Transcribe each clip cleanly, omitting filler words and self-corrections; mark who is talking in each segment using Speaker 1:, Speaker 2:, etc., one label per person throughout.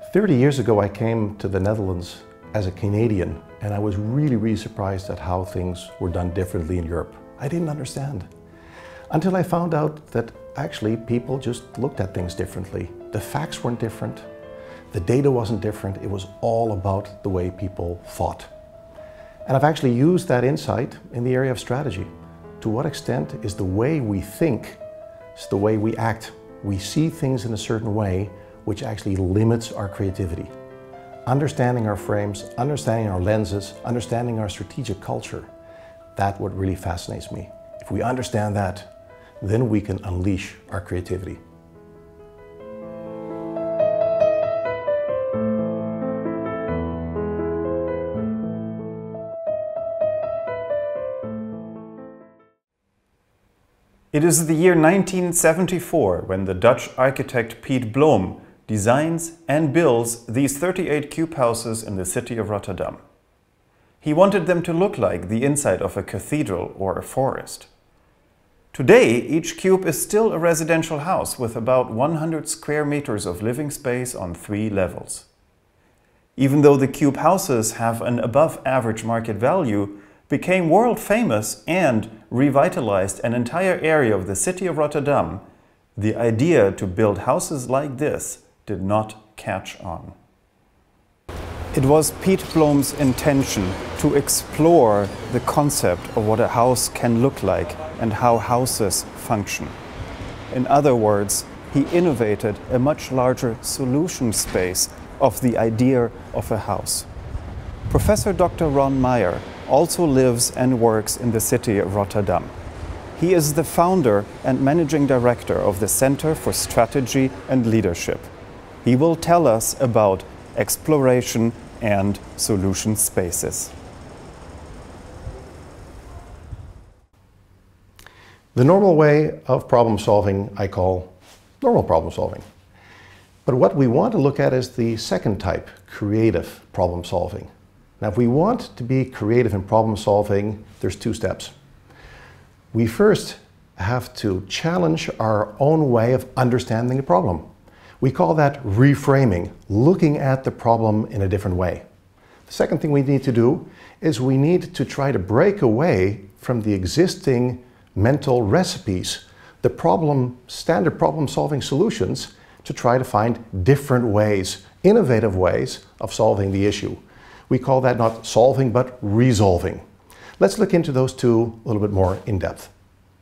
Speaker 1: 30 years ago I came to the Netherlands as a Canadian, and I was really surprised at how things were done differently in Europe. I didn't understand. Until I found out that actually people just looked at things differently. The facts weren't different, the data wasn't different, it was all about the way people thought. And I've actually used that insight in the area of strategy. To what extent is the way we think, is the way we act? We see things in a certain way which actually limits our creativity. Understanding our frames, understanding our lenses, understanding our strategic culture, that's what really fascinates me. If we understand that, then we can unleash our creativity.
Speaker 2: It is the year 1974 when the Dutch architect Piet Blom designs and builds these 38 cube houses in the city of Rotterdam. He wanted them to look like the inside of a cathedral or a forest. Today, each cube is still a residential house with about 100 square meters of living space on 3 levels. Even though the cube houses have an above average market value, became world famous and revitalized an entire area of the city of Rotterdam, the idea to build houses like this did not catch on. It was Piet Blom's intention to explore the concept of what a house can look like and how houses function. In other words, he innovated a much larger solution space of the idea of a house. Professor Dr. Ron Meyer also lives and works in the city of Rotterdam. He is the founder and managing director of the Center for Strategy and Leadership. He will tell us about exploration and solution spaces.
Speaker 1: The normal way of problem solving I call normal problem solving. But what we want to look at is the second type, creative problem solving. Now, if we want to be creative in problem solving, there's 2 steps. We first have to challenge our own way of understanding a problem. We call that reframing, looking at the problem in a different way. The second thing we need to do is we need to try to break away from the existing mental recipes, the standard problem solving solutions, to try to find different ways, innovative ways of solving the issue. We call that not solving, but resolving. Let's look into those 2 a little bit more in depth.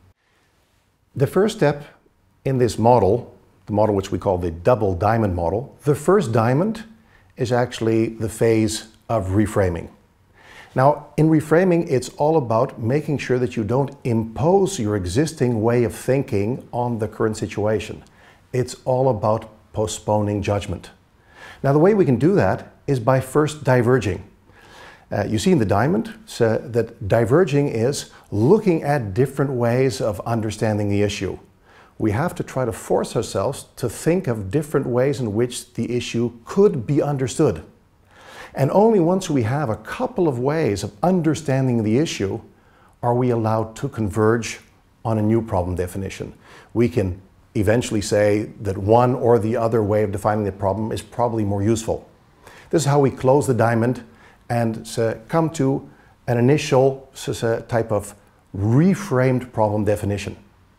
Speaker 1: The first step in this model, the model which we call the double diamond model, the first diamond is actually the phase of reframing. Now, in reframing, it's all about making sure that you don't impose your existing way of thinking on the current situation. It's all about postponing judgment. Now, the way we can do that is by first diverging. You see in the diamond that diverging is looking at different ways of understanding the issue. We have to try to force ourselves to think of different ways in which the issue could be understood. And only once we have a couple of ways of understanding the issue are we allowed to converge on a new problem definition. We can eventually say that one or the other way of defining the problem is probably more useful. This is how we close the diamond and come to an initial type of reframed problem definition.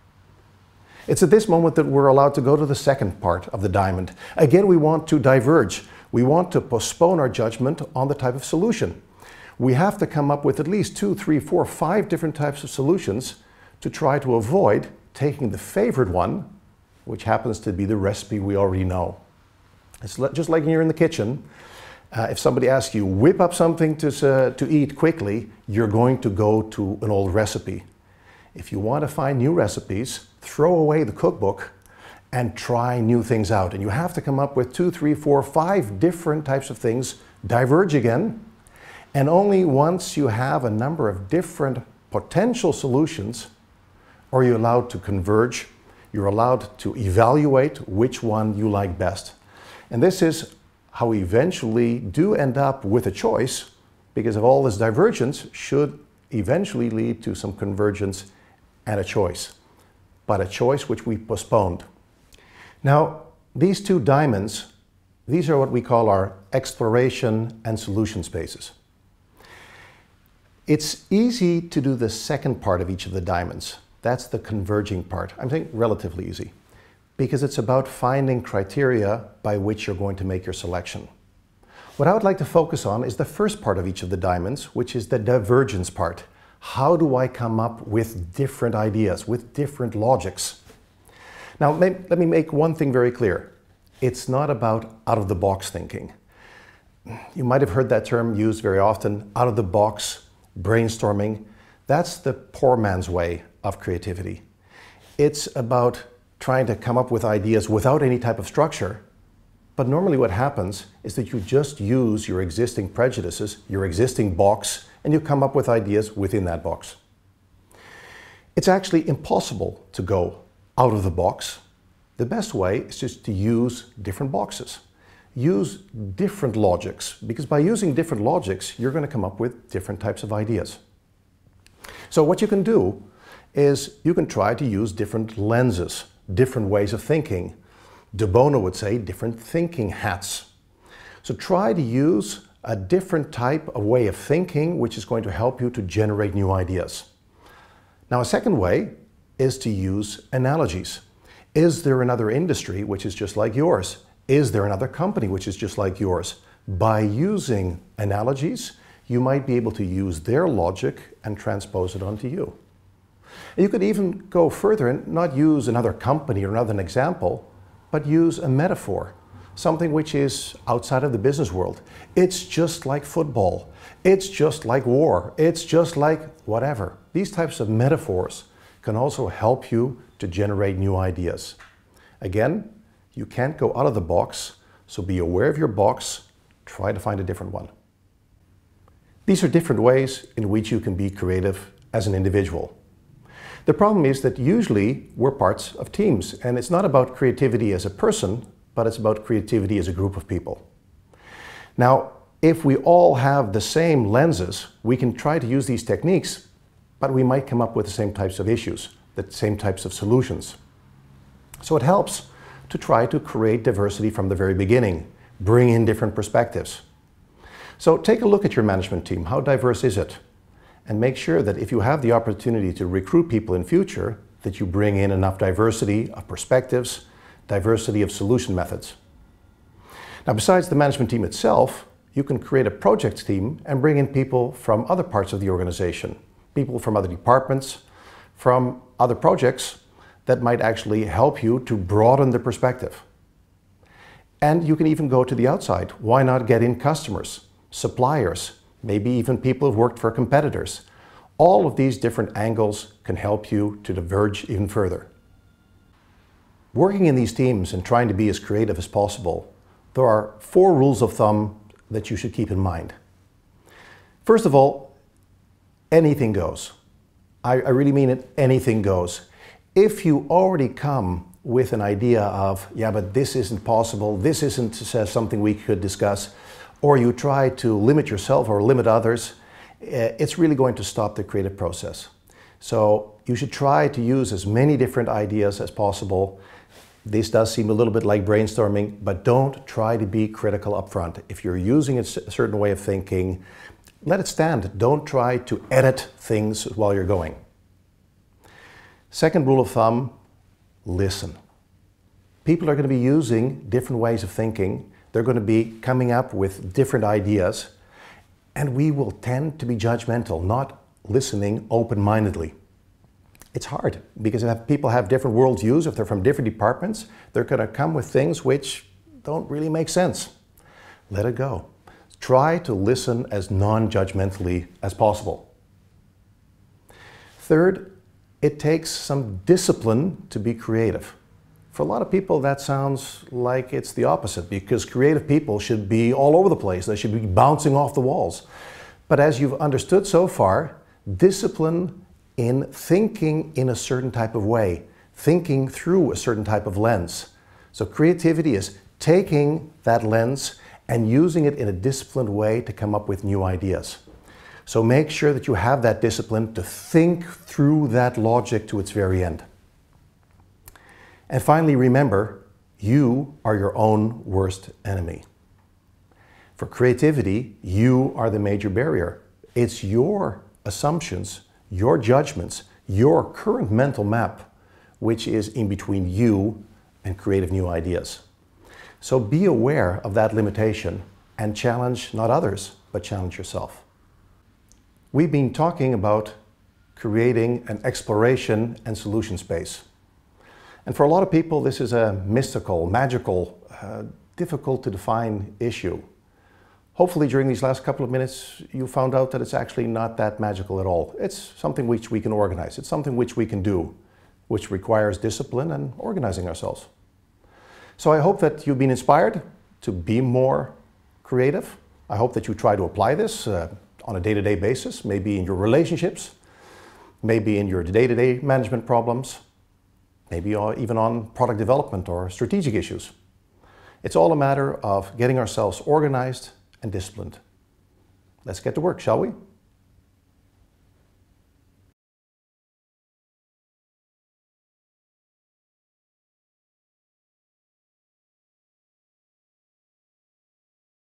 Speaker 1: It's at this moment that we're allowed to go to the second part of the diamond. Again, we want to diverge. We want to postpone our judgment on the type of solution. We have to come up with at least 2, 3, 4, 5 different types of solutions to try to avoid taking the favored one, which happens to be the recipe we already know. It's just like when you're in the kitchen. If somebody asks you, whip up something to eat quickly, you're going to go to an old recipe. If you want to find new recipes, throw away the cookbook and try new things out. And you have to come up with 2, 3, 4, 5 different types of things, diverge again, and only once you have a number of different potential solutions are you allowed to converge. You're allowed to evaluate which one you like best. And this is how we eventually do end up with a choice, because of all this divergence should eventually lead to some convergence and a choice, but a choice which we postponed. Now, these 2 diamonds These are what we call our exploration and solution spaces. It's easy to do the second part of each of the diamonds. That's the converging part. I'm saying relatively easy, because it's about finding criteria by which you're going to make your selection. What I would like to focus on is the first part of each of the diamonds, which is the divergence part. How do I come up with different ideas, with different logics? Now, let me make one thing very clear. It's not about out-of-the-box thinking. You might have heard that term used very often, out-of-the-box brainstorming. That's the poor man's way of creativity. It's about trying to come up with ideas without any type of structure. But normally what happens is that you just use your existing prejudices, your existing box, and you come up with ideas within that box. It's actually impossible to go out of the box. The best way is just to use different boxes. Use different logics, because by using different logics, you're going to come up with different types of ideas. So what you can do is you can try to use different lenses, different ways of thinking. De Bono would say different thinking hats. So try to use a different type of way of thinking which is going to help you to generate new ideas. Now, a second way is to use analogies. Is there another industry which is just like yours? Is there another company which is just like yours? By using analogies, you might be able to use their logic and transpose it onto you. And you could even go further and not use another company or another example, but use a metaphor, something which is outside of the business world. It's just like football. It's just like war. It's just like whatever. These types of metaphors can also help you to generate new ideas. Again, you can't go out of the box, so be aware of your box, try to find a different one. These are different ways in which you can be creative as an individual. The problem is that usually we're parts of teams, and it's not about creativity as a person, but it's about creativity as a group of people. Now, if we all have the same lenses, we can try to use these techniques, but we might come up with the same types of issues, the same types of solutions. So it helps to try to create diversity from the very beginning, bring in different perspectives. So take a look at your management team. How diverse is it? And make sure that if you have the opportunity to recruit people in future, that you bring in enough diversity of perspectives, diversity of solution methods. Now, besides the management team itself, you can create a project team and bring in people from other parts of the organization, people from other departments, from other projects that might actually help you to broaden the perspective. And you can even go to the outside. Why not get in customers, suppliers, maybe even people who've worked for competitors? All of these different angles can help you to diverge even further. Working in these teams and trying to be as creative as possible, there are 4 rules of thumb that you should keep in mind. First of all, anything goes. I really mean it, anything goes. If you already come with an idea of, yeah, but this isn't possible, this isn't something we could discuss, or you try to limit yourself or limit others, it's really going to stop the creative process. So you should try to use as many different ideas as possible. This does seem a little bit like brainstorming, but don't try to be critical up front. If you're using a certain way of thinking, let it stand. Don't try to edit things while you're going. Second rule of thumb, listen. People are going to be using different ways of thinking. They're going to be coming up with different ideas, and we will tend to be judgmental, not listening open-mindedly. It's hard because if people have different worldviews, if they're from different departments, they're going to come with things which don't really make sense. Let it go. Try to listen as non-judgmentally as possible. Third, it takes some discipline to be creative. For a lot of people, that sounds like it's the opposite, because creative people should be all over the place. They should be bouncing off the walls. But as you've understood so far, discipline in thinking in a certain type of way, thinking through a certain type of lens. So creativity is taking that lens and using it in a disciplined way to come up with new ideas. So make sure that you have that discipline to think through that logic to its very end. And finally, remember, you are your own worst enemy. For creativity, you are the major barrier. It's your assumptions, your judgments, your current mental map, which is in between you and creative new ideas. So be aware of that limitation and challenge not others, but challenge yourself. We've been talking about creating an exploration and solution space. And for a lot of people, this is a mystical, magical, difficult to define issue. Hopefully during these last couple of minutes, you found out that it's actually not that magical at all. It's something which we can organize. It's something which we can do, which requires discipline and organizing ourselves. So I hope that you've been inspired to be more creative. I hope that you try to apply this on a day-to-day basis, maybe in your relationships, maybe in your day-to-day management problems, maybe even on product development or strategic issues. It's all a matter of getting ourselves organized and disciplined. Let's get to work, shall we?